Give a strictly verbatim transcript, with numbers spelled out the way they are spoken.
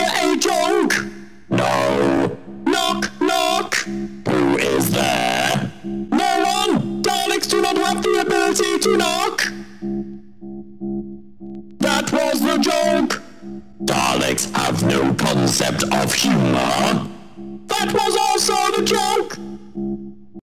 a joke? No. Knock, knock. Who is there? No one. Daleks do not have the ability to knock. That was the joke. Daleks have no concept of humor. That was also the joke.